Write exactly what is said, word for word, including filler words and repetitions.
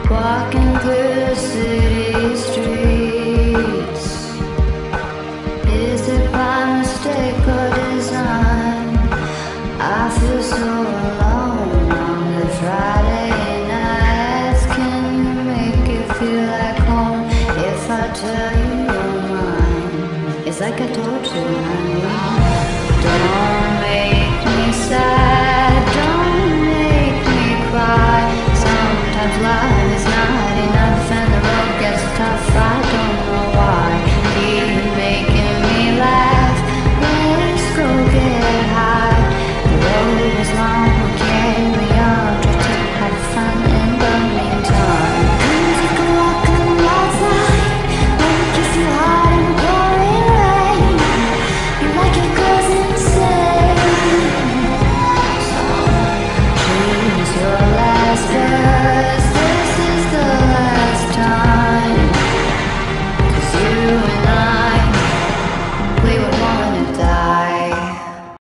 Walking through the city streets. Is it by mistake or design? I feel so alone on the Friday nights. Can you make it feel like home if I tell you you're mine? It's like I told you, honey.